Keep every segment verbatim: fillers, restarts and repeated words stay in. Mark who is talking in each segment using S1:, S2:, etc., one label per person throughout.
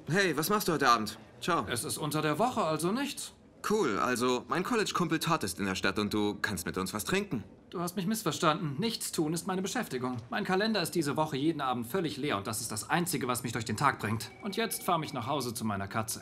S1: Hey, was machst du heute Abend? Ciao.
S2: Es ist unter der Woche, also nichts.
S1: Cool, also mein College-Kumpel Todd ist in der Stadt und du kannst mit uns was trinken.
S2: Du hast mich missverstanden. Nichts tun ist meine Beschäftigung. Mein Kalender ist diese Woche jeden Abend völlig leer und das ist das Einzige, was mich durch den Tag bringt. Und jetzt fahre ich nach Hause zu meiner Katze.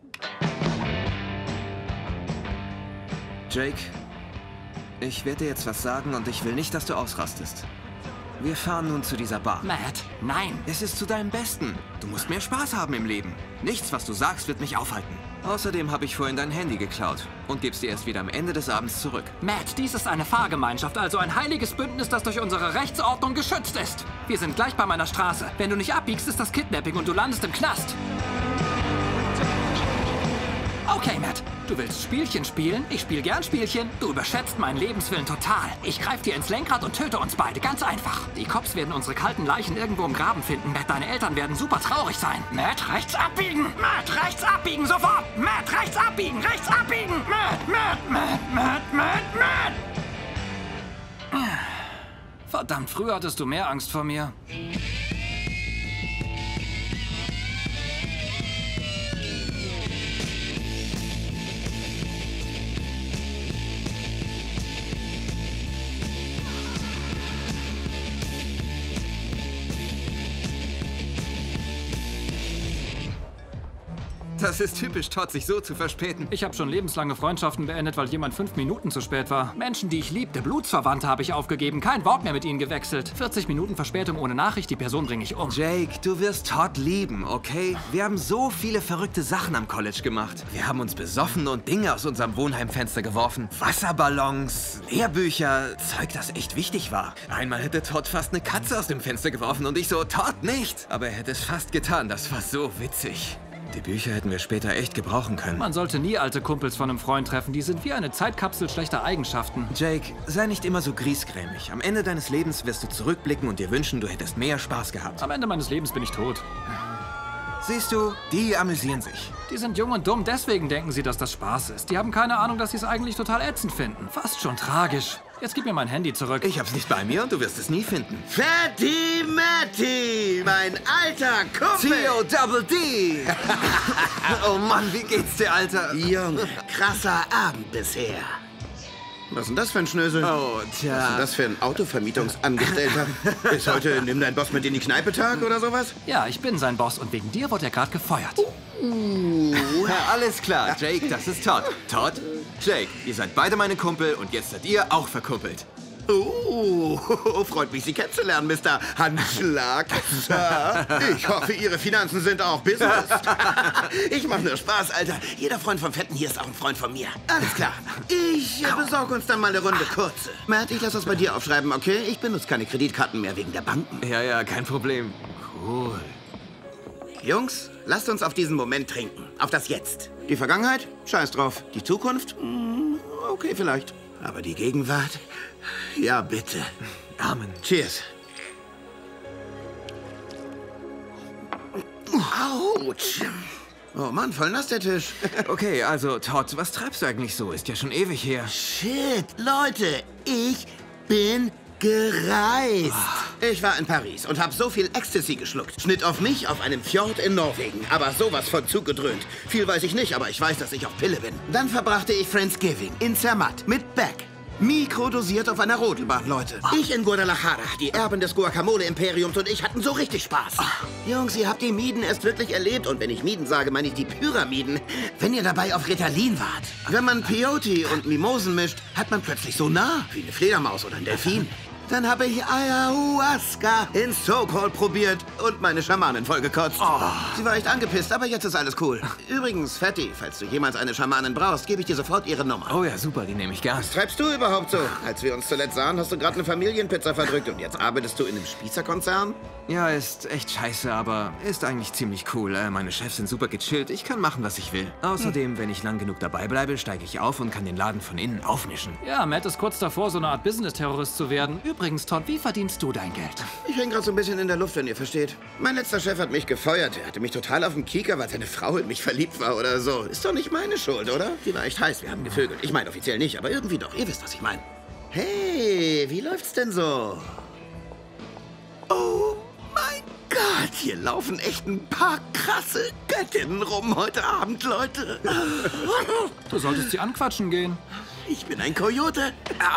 S1: Jake, ich werde dir jetzt was sagen und ich will nicht, dass du ausrastest. Wir fahren nun zu dieser Bar.
S2: Matt, nein.
S1: Es ist zu deinem Besten. Du musst mehr Spaß haben im Leben. Nichts, was du sagst, wird mich aufhalten. Außerdem habe ich vorhin dein Handy geklaut und geb's dir erst wieder am Ende des Abends zurück.
S2: Matt, dies ist eine Fahrgemeinschaft, also ein heiliges Bündnis, das durch unsere Rechtsordnung geschützt ist. Wir sind gleich bei meiner Straße. Wenn du nicht abbiegst, ist das Kidnapping und du landest im Knast. Okay, Matt. Du willst Spielchen spielen? Ich spiele gern Spielchen. Du überschätzt meinen Lebenswillen total. Ich greife dir ins Lenkrad und töte uns beide. Ganz einfach. Die Cops werden unsere kalten Leichen irgendwo im Graben finden. Matt, deine Eltern werden super traurig sein. Matt, rechts abbiegen! Matt, rechts abbiegen, sofort! Matt, rechts abbiegen! Rechts abbiegen! Matt, Matt, Matt, Matt, Matt, Matt! Verdammt, früher hattest du mehr Angst vor mir.
S1: Das ist typisch Todd, sich so zu verspäten.
S2: Ich habe schon lebenslange Freundschaften beendet, weil jemand fünf Minuten zu spät war. Menschen, die ich liebte, Blutsverwandte habe ich aufgegeben, kein Wort mehr mit ihnen gewechselt. vierzig Minuten Verspätung ohne Nachricht, die Person bringe ich um.
S1: Jake, du wirst Todd lieben, okay? Wir haben so viele verrückte Sachen am College gemacht. Wir haben uns besoffen und Dinge aus unserem Wohnheimfenster geworfen. Wasserballons, Lehrbücher, Zeug, das echt wichtig war. Einmal hätte Todd fast eine Katze aus dem Fenster geworfen und ich so, Todd nicht. Aber er hätte es fast getan, das war so witzig. Die Bücher hätten wir später echt gebrauchen können.
S2: Man sollte nie alte Kumpels von einem Freund treffen. Die sind wie eine Zeitkapsel schlechter Eigenschaften.
S1: Jake, sei nicht immer so griesgrämig. Am Ende deines Lebens wirst du zurückblicken und dir wünschen, du hättest mehr Spaß gehabt.
S2: Am Ende meines Lebens bin ich tot.
S1: Siehst du, die amüsieren sich.
S2: Die sind jung und dumm, deswegen denken sie, dass das Spaß ist. Die haben keine Ahnung, dass sie es eigentlich total ätzend finden. Fast schon tragisch. Jetzt gib mir mein Handy zurück.
S1: Ich hab's nicht bei mir und du wirst es nie finden.
S3: Fatty Matty, mein alter Kumpel.
S1: C O Double D. Oh Mann, wie geht's dir, Alter?
S3: Junge, krasser Abend bisher. Was ist denn das für ein Schnösel?
S1: Oh, tja.
S3: Was ist denn das für ein Autovermietungsangestellter? Ist heute Nimm dein Boss mit in die Kneipe Tag oder sowas?
S2: Ja, ich bin sein Boss und wegen dir wurde er gerade gefeuert.
S1: Uh. Ja, alles klar, Jake, das ist Todd. Todd, Jake, ihr seid beide meine Kumpel und jetzt seid ihr auch verkuppelt.
S3: Oh, freut mich, Sie kennenzulernen, Mister Handschlag. Ich hoffe, Ihre Finanzen sind auch Business. Ich mache nur Spaß, Alter. Jeder Freund vom Fetten hier ist auch ein Freund von mir. Alles klar. Ich äh, besorge uns dann mal eine Runde kurze. Matt, ich lasse das bei dir aufschreiben, okay? Ich benutze keine Kreditkarten mehr wegen der Banken.
S1: Ja, ja, kein Problem. Cool.
S3: Jungs, lasst uns auf diesen Moment trinken. Auf das Jetzt. Die Vergangenheit? Scheiß drauf. Die Zukunft? Okay, vielleicht. Aber die Gegenwart? Ja, bitte.
S1: Amen.
S3: Cheers. Autsch. Oh Mann, voll nass der Tisch.
S1: Okay, also Todd, was treibst du eigentlich so? Ist ja schon ewig her.
S3: Shit, Leute, ich bin gereist. Ich war in Paris und habe so viel Ecstasy geschluckt. Schnitt auf mich auf einem Fjord in Norwegen. Aber sowas von zugedröhnt. Viel weiß ich nicht, aber ich weiß, dass ich auf Pille bin. Dann verbrachte ich Friendsgiving in Zermatt mit Beck. Mikrodosiert auf einer Rodelbahn, Leute. Ich in Guadalajara, die Erben des Guacamole-Imperiums und ich hatten so richtig Spaß. Jungs, ihr habt die Mieden erst wirklich erlebt. Und wenn ich Mieden sage, meine ich die Pyramiden. Wenn ihr dabei auf Ritalin wart. Wenn man Peyote und Mimosen mischt, hat man plötzlich so nah wie eine Fledermaus oder ein Delfin. Dann habe ich Ayahuasca in So-Called probiert und meine Schamanin vollgekotzt. Oh. Sie war echt angepisst, aber jetzt ist alles cool. Übrigens, Fatty, falls du jemals eine Schamanin brauchst, gebe ich dir sofort ihre Nummer.
S1: Oh ja, super, die nehme ich gern.
S3: Was treibst du überhaupt so? Als wir uns zuletzt sahen, hast du gerade eine Familienpizza verdrückt und jetzt arbeitest du in einem Spießerkonzern?
S1: Ja, ist echt scheiße, aber ist eigentlich ziemlich cool. Äh, meine Chefs sind super gechillt, ich kann machen, was ich will. Außerdem, hm. wenn ich lang genug dabei bleibe, steige ich auf und kann den Laden von innen aufmischen.
S2: Ja, Matt ist kurz davor, so eine Art Business-Terrorist zu werden. Übrigens, Todd, wie verdienst du dein Geld?
S3: Ich hänge gerade so ein bisschen in der Luft, wenn ihr versteht. Mein letzter Chef hat mich gefeuert. Er hatte mich total auf dem Kieker, weil seine Frau in mich verliebt war oder so. Ist doch nicht meine Schuld, oder? Die war echt heiß, wir haben gevögelt. Ich meine offiziell nicht, aber irgendwie doch. Ihr wisst, was ich meine. Hey, wie läuft's denn so? Oh mein Gott! Gott, hier laufen echt ein paar krasse Göttinnen rum heute Abend, Leute.
S2: Du solltest sie anquatschen gehen.
S3: Ich bin ein Kojote.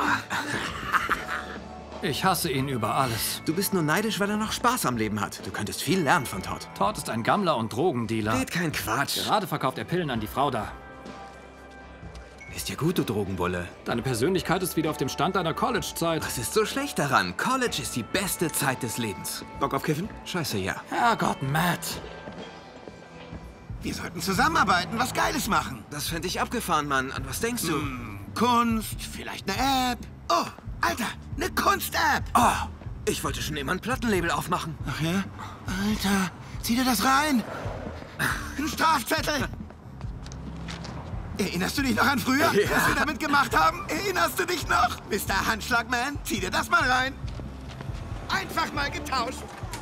S2: Ich hasse ihn über alles.
S1: Du bist nur neidisch, weil er noch Spaß am Leben hat. Du könntest viel lernen von Todd.
S2: Todd ist ein Gammler und Drogendealer.
S1: Red kein Quatsch.
S2: Gerade verkauft er Pillen an die Frau da.
S1: Ist dir gut, du Drogenbulle.
S2: Deine Persönlichkeit ist wieder auf dem Stand deiner College-Zeit.
S1: Was ist so schlecht daran? College ist die beste Zeit des Lebens.
S3: Bock auf Kiffen?
S1: Scheiße, ja.
S2: Herrgott, Matt.
S3: Wir sollten zusammenarbeiten, was Geiles machen.
S1: Das fände ich abgefahren, Mann. An was denkst du?
S3: Hm, Kunst, vielleicht eine App. Oh, Alter, eine Kunst-App.
S1: Oh, ich wollte schon immer ein Plattenlabel aufmachen.
S3: Ach ja? Alter, zieh dir das rein. Ein Strafzettel. Erinnerst du dich noch an früher,
S1: Ja.
S3: was wir damit gemacht haben? Erinnerst du dich noch? Mister Handschlagman, zieh dir das mal rein. Einfach mal getauscht.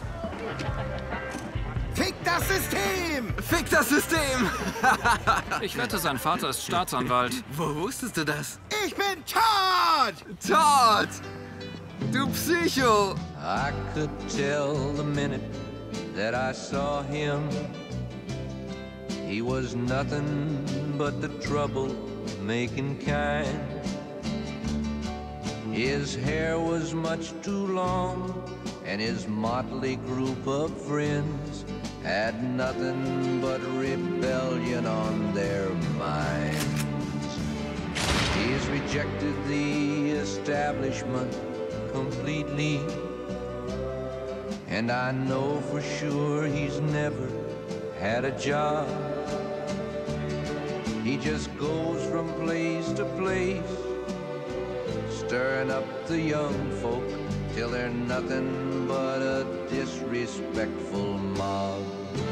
S3: Fick das System!
S1: Fick das System!
S2: Ich wette, sein Vater ist Staatsanwalt.
S1: Wo wusstest du das?
S3: Ich bin Todd!
S1: Todd! Du Psycho!
S4: I could tell the minute that I saw him, he was nothing but the trouble-making kind. His hair was much too long, and his motley group of friends had nothing but rebellion on their minds. He's rejected the establishment completely, and I know for sure he's never had a job. He just goes from place to place, stirring up the young folk till they're nothing but a disrespectful mob.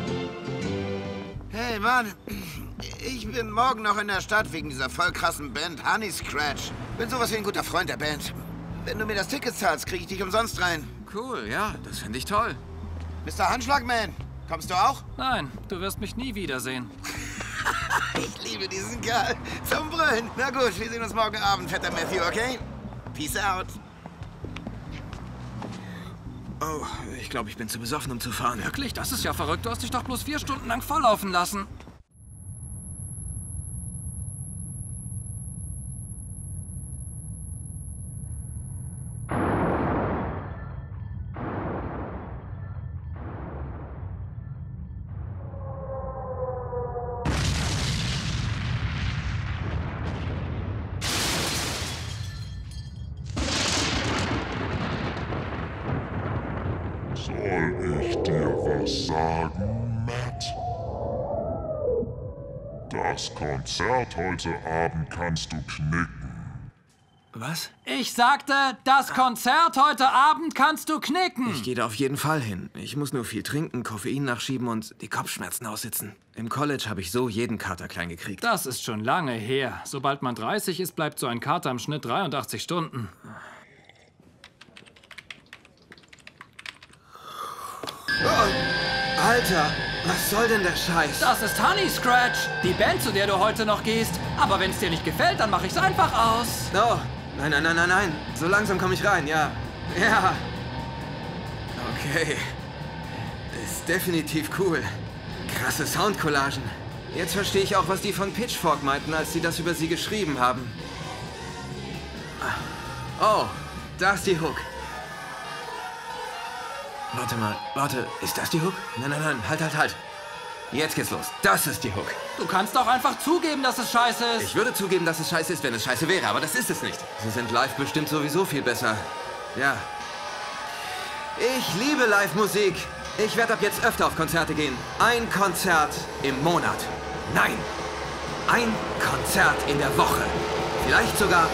S3: Hey Mann, ich bin morgen noch in der Stadt wegen dieser voll krassen Band Honey Scratch. Bin sowas wie ein guter Freund der Band. Wenn du mir das Ticket zahlst, kriege ich dich umsonst rein.
S1: Cool, ja, das finde ich toll.
S3: Mister Handschlagman, kommst du auch?
S2: Nein, du wirst mich nie wiedersehen.
S3: Ich liebe diesen Kerl. Zum Brüllen. Na gut, wir sehen uns morgen Abend, fetter Matthew, okay? Peace out.
S1: Oh, ich glaube, ich bin zu besoffen, um zu fahren.
S2: Wirklich, das ist ja verrückt. Du hast dich doch bloß vier Stunden lang volllaufen lassen.
S5: Soll ich dir was sagen, Matt? Das Konzert heute Abend kannst du knicken.
S1: Was?
S2: Ich sagte, das Konzert heute Abend kannst du knicken.
S1: Ich gehe da auf jeden Fall hin. Ich muss nur viel trinken, Koffein nachschieben und die Kopfschmerzen aussitzen. Im College habe ich so jeden Kater klein gekriegt.
S2: Das ist schon lange her. Sobald man dreißig ist, bleibt so ein Kater im Schnitt dreiundachtzig Stunden.
S1: Oh, Alter, was soll denn der Scheiß?
S2: Das ist Honey Scratch, die Band, zu der du heute noch gehst. Aber wenn es dir nicht gefällt, dann mache ich's einfach aus.
S1: Oh, nein, nein, nein, nein, nein. So langsam komme ich rein, ja. Ja. Okay. Ist definitiv cool. Krasse Soundcollagen. Jetzt verstehe ich auch, was die von Pitchfork meinten, als sie das über sie geschrieben haben. Oh, da ist die Hook. Warte mal, warte, ist das die Hook? Nein, nein, nein, halt, halt, halt. Jetzt geht's los. Das ist die Hook.
S2: Du kannst doch einfach zugeben, dass es scheiße ist.
S1: Ich würde zugeben, dass es scheiße ist, wenn es scheiße wäre, aber das ist es nicht. Sie sind live bestimmt sowieso viel besser. Ja. Ich liebe Live-Musik. Ich werde ab jetzt öfter auf Konzerte gehen. Ein Konzert im Monat. Nein, ein Konzert in der Woche. Vielleicht sogar...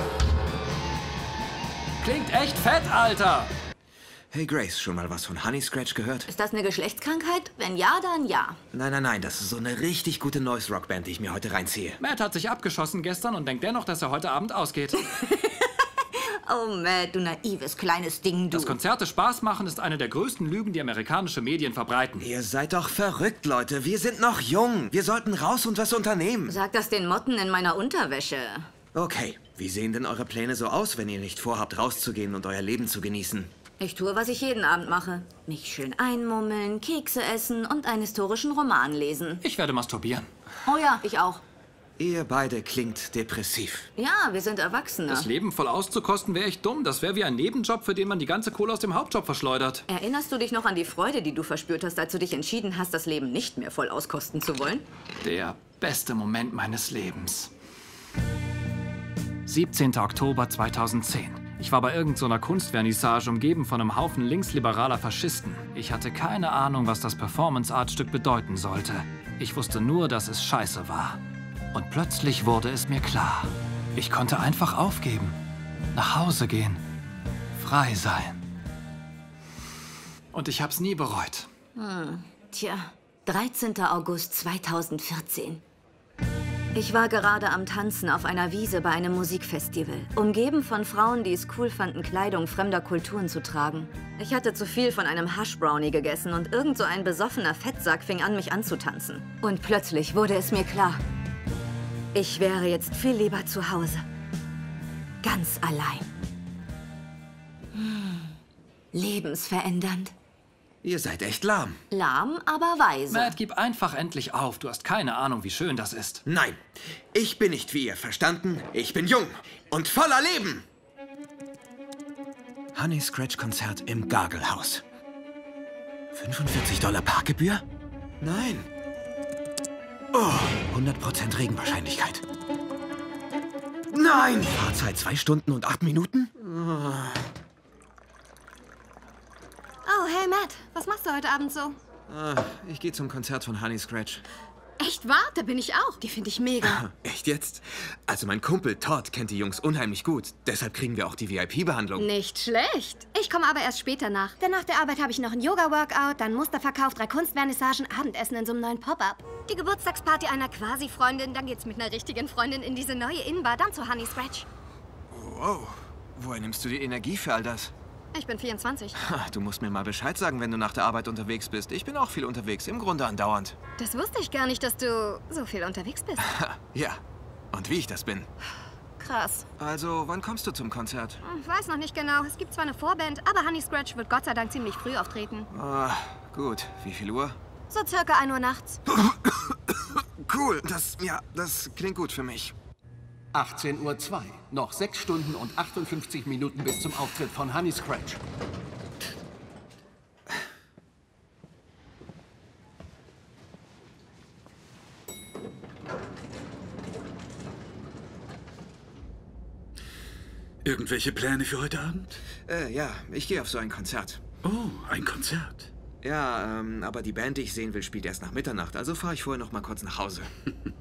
S2: Klingt echt fett, Alter.
S1: Hey Grace, schon mal was von Honey Scratch gehört?
S6: Ist das eine Geschlechtskrankheit? Wenn ja, dann ja.
S1: Nein, nein, nein, das ist so eine richtig gute Noise-Rock-Band, die ich mir heute reinziehe.
S2: Matt hat sich abgeschossen gestern und denkt dennoch, dass er heute Abend ausgeht.
S6: Oh, Matt, du naives kleines Ding, du.
S2: Dass Konzerte Spaß machen, ist eine der größten Lügen, die amerikanische Medien verbreiten.
S1: Ihr seid doch verrückt, Leute. Wir sind noch jung. Wir sollten raus und was unternehmen.
S6: Sag das den Motten in meiner Unterwäsche.
S1: Okay, wie sehen denn eure Pläne so aus, wenn ihr nicht vorhabt, rauszugehen und euer Leben zu genießen?
S6: Ich tue, was ich jeden Abend mache. Mich schön einmummeln, Kekse essen und einen historischen Roman lesen.
S2: Ich werde masturbieren.
S6: Oh ja, ich auch.
S1: Ihr beide klingt depressiv.
S6: Ja, wir sind Erwachsene.
S2: Das Leben voll auszukosten wäre echt dumm. Das wäre wie ein Nebenjob, für den man die ganze Kohle aus dem Hauptjob verschleudert.
S6: Erinnerst du dich noch an die Freude, die du verspürt hast, als du dich entschieden hast, das Leben nicht mehr voll auskosten zu wollen?
S2: Der beste Moment meines Lebens. siebzehnter Oktober zweitausendzehn. Ich war bei irgendeiner Kunstvernissage umgeben von einem Haufen linksliberaler Faschisten. Ich hatte keine Ahnung, was das Performance-Art-Stück bedeuten sollte. Ich wusste nur, dass es scheiße war. Und plötzlich wurde es mir klar. Ich konnte einfach aufgeben, nach Hause gehen, frei sein. Und ich hab's nie bereut.
S6: Hm, tja, dreizehnter August zweitausendvierzehn. Ich war gerade am Tanzen auf einer Wiese bei einem Musikfestival, umgeben von Frauen, die es cool fanden, Kleidung fremder Kulturen zu tragen. Ich hatte zu viel von einem Hash-Brownie gegessen und irgend so ein besoffener Fettsack fing an, mich anzutanzen. Und plötzlich wurde es mir klar. Ich wäre jetzt viel lieber zu Hause. Ganz allein. Hm. Lebensverändernd.
S1: Ihr seid echt lahm.
S6: Lahm, aber weise.
S2: Matt, gib einfach endlich auf. Du hast keine Ahnung, wie schön das ist.
S1: Nein, ich bin nicht wie ihr, verstanden? Ich bin jung und voller Leben. Honey Scratch Konzert im Gargelhaus. fünfundvierzig Dollar Parkgebühr? Nein. Oh, hundert Prozent Regenwahrscheinlichkeit. Nein! Fahrzeit zwei Stunden und acht Minuten? Oh.
S7: Oh, hey Matt, was machst du heute Abend so?
S1: Ah, ich gehe zum Konzert von Honey Scratch.
S7: Echt wahr? Da bin ich auch. Die finde ich mega.
S1: Echt jetzt? Also mein Kumpel Todd kennt die Jungs unheimlich gut. Deshalb kriegen wir auch die V I P-Behandlung.
S7: Nicht schlecht. Ich komme aber erst später nach. Denn nach der Arbeit habe ich noch ein Yoga-Workout, dann Musterverkauf, drei Kunstvernissagen, Abendessen in so einem neuen Pop-Up. Die Geburtstagsparty einer Quasi-Freundin, dann geht's mit einer richtigen Freundin in diese neue Innenbar, dann zu Honey Scratch.
S1: Wow, woher nimmst du die Energie für all das?
S7: Ich bin vierundzwanzig.
S1: Ha, du musst mir mal Bescheid sagen, wenn du nach der Arbeit unterwegs bist. Ich bin auch viel unterwegs, im Grunde andauernd.
S7: Das wusste ich gar nicht, dass du so viel unterwegs bist.
S1: Ha, ja, und wie ich das bin.
S7: Krass.
S1: Also, wann kommst du zum Konzert?
S7: Ich weiß noch nicht genau. Es gibt zwar eine Vorband, aber Honey Scratch wird Gott sei Dank ziemlich früh auftreten.
S1: Ah, gut. Wie viel Uhr?
S7: So circa ein Uhr nachts.
S1: Cool, das, ja, das klingt gut für mich.
S8: achtzehn Uhr zwei. Noch sechs Stunden und achtundfünfzig Minuten bis zum Auftritt von Honey Scratch.
S9: Irgendwelche Pläne für heute Abend?
S1: Äh, ja, ich gehe auf so ein Konzert.
S9: Oh, ein Konzert.
S1: Ja, ähm, aber die Band, die ich sehen will, spielt erst nach Mitternacht. Also fahre ich vorher noch mal kurz nach Hause.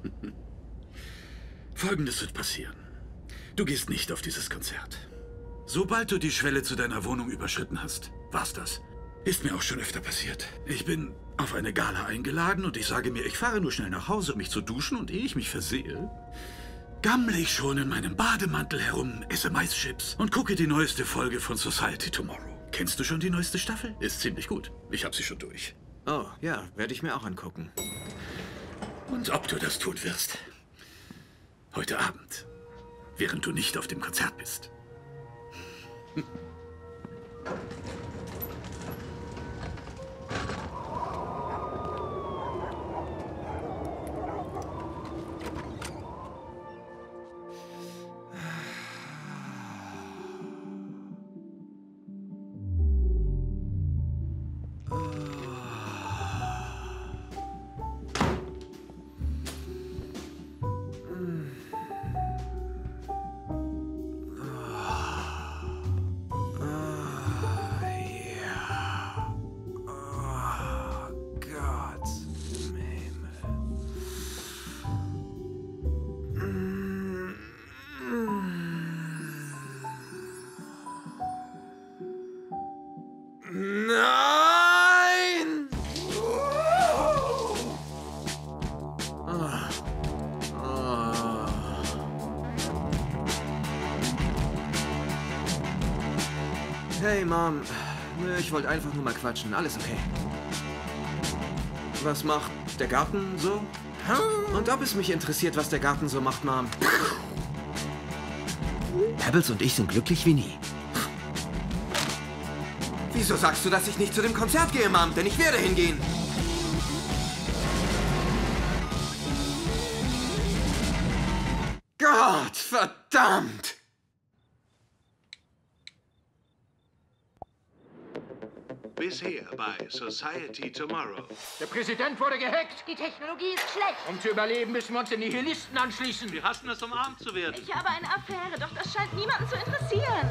S9: Folgendes wird passieren. Du gehst nicht auf dieses Konzert. Sobald du die Schwelle zu deiner Wohnung überschritten hast, war's das. Ist mir auch schon öfter passiert. Ich bin auf eine Gala eingeladen und ich sage mir, ich fahre nur schnell nach Hause, um mich zu duschen, und ehe ich mich versehe, gammle ich schon in meinem Bademantel herum, esse Maischips und gucke die neueste Folge von Society Tomorrow. Kennst du schon die neueste Staffel? Ist ziemlich gut. Ich habe sie schon durch.
S1: Oh, ja, werde ich mir auch angucken.
S9: Und ob du das tun wirst? Heute Abend, während du nicht auf dem Konzert bist.
S1: Nein! Hey, Mom. Nö, ich wollte einfach nur mal quatschen. Alles okay. Was macht der Garten so? Und ob es mich interessiert, was der Garten so macht, Mom? Pebbles und ich sind glücklich wie nie. Wieso sagst du, dass ich nicht zu dem Konzert gehe, Mom? Denn ich werde hingehen. Gott, verdammt!
S10: Bisher bei Society Tomorrow.
S11: Der Präsident wurde gehackt.
S12: Die Technologie ist schlecht.
S11: Um zu überleben, müssen wir uns den Nihilisten anschließen.
S10: Wir hassen es, umarmt zu werden.
S12: Ich habe eine Affäre, doch das scheint niemanden zu interessieren.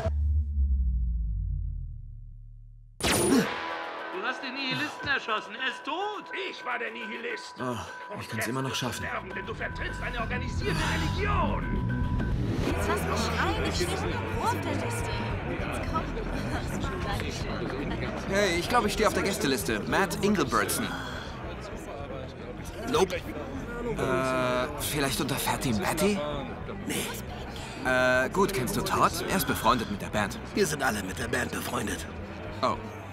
S10: Du hast den Nihilisten erschossen. Er ist tot.
S11: Ich war der Nihilist.
S1: Oh, ich kann es immer noch schaffen.
S11: Sterben, denn du vertrittst eine organisierte Religion.
S12: Jetzt lass mich schreien, ich stehe in der Wurfliste. Jetzt komm. Das war Dankeschön.
S1: Hey, ich glaube, ich stehe auf der Gästeliste. Matt Engelbertson. Nope. Äh, vielleicht unter Fatty Matty? Nee. Äh, gut, kennst du Todd? Er ist befreundet mit der Band.
S3: Wir sind alle mit der Band befreundet.
S1: Oh.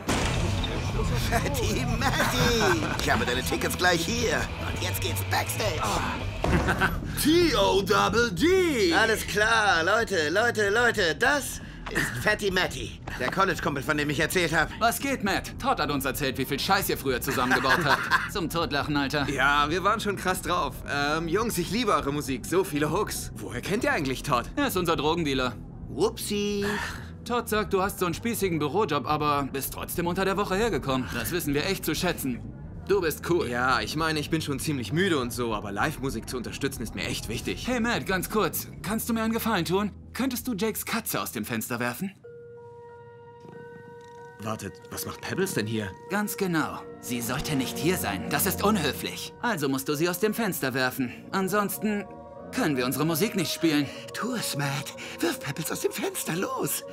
S3: Fatty Matty! Ich habe deine Tickets gleich hier. Und jetzt geht's Backstage.
S1: T O D D!
S3: Alles klar, Leute, Leute, Leute. Das ist Fatty Matty, der College-Kumpel, von dem ich erzählt habe.
S13: Was geht, Matt? Todd hat uns erzählt, wie viel Scheiß ihr früher zusammengebaut habt. Zum Totlachen, Alter.
S1: Ja, wir waren schon krass drauf. Ähm, Jungs, ich liebe eure Musik. So viele Hooks. Woher kennt ihr eigentlich Todd?
S13: Er ist unser Drogendealer.
S3: Whoopsie.
S13: Todd sagt, du hast so einen spießigen Bürojob, aber bist trotzdem unter der Woche hergekommen. Das wissen wir echt zu schätzen. Du bist cool.
S1: Ja, ich meine, ich bin schon ziemlich müde und so, aber Live-Musik zu unterstützen ist mir echt wichtig.
S13: Hey Matt, ganz kurz. Kannst du mir einen Gefallen tun? Könntest du Jakes Katze aus dem Fenster werfen?
S1: Wartet, was macht Pebbles denn hier?
S13: Ganz genau. Sie sollte nicht hier sein. Das ist unhöflich. Also musst du sie aus dem Fenster werfen. Ansonsten können wir unsere Musik nicht spielen.
S3: Tu es, Matt. Wirf Pebbles aus dem Fenster, los.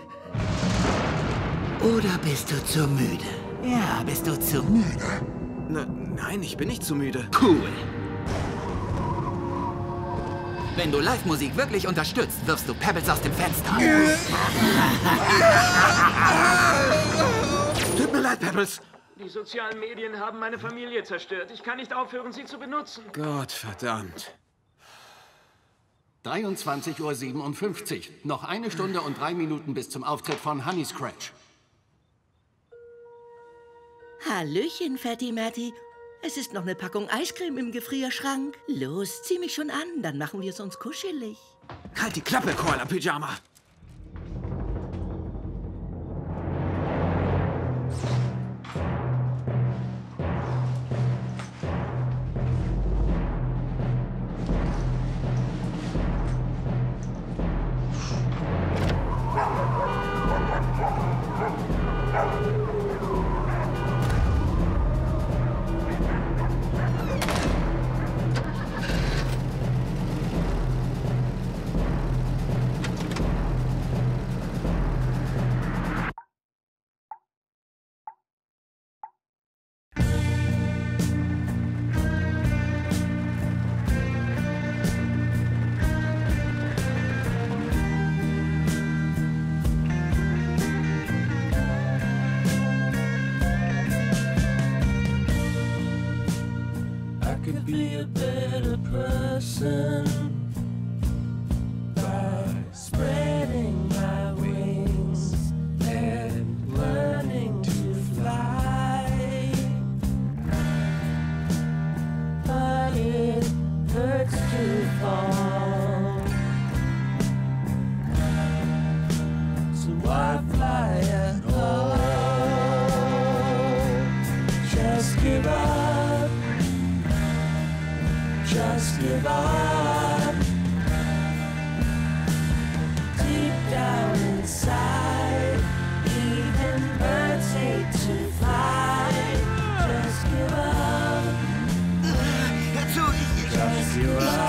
S3: Oder bist du zu müde?
S13: Ja, bist du zu müde?
S1: Na, nein, ich bin nicht zu müde.
S13: Cool. Wenn du Live-Musik wirklich unterstützt, wirfst du Pebbles aus dem Fenster.
S1: Tut mir leid, Pebbles.
S11: Die sozialen Medien haben meine Familie zerstört. Ich kann nicht aufhören, sie zu benutzen.
S1: Gott verdammt.
S8: dreiundzwanzig Uhr siebenundfünfzig. Noch eine Stunde und drei Minuten bis zum Auftritt von Honey Scratch.
S14: Hallöchen, Fatty Matty. Es ist noch eine Packung Eiscreme im Gefrierschrank. Los, zieh mich schon an, dann machen wir es uns kuschelig.
S1: Halt die Klappe, Koala Pyjama.
S15: Just give up. Deep down inside, even birds hate to fly. Just give up. Just give up.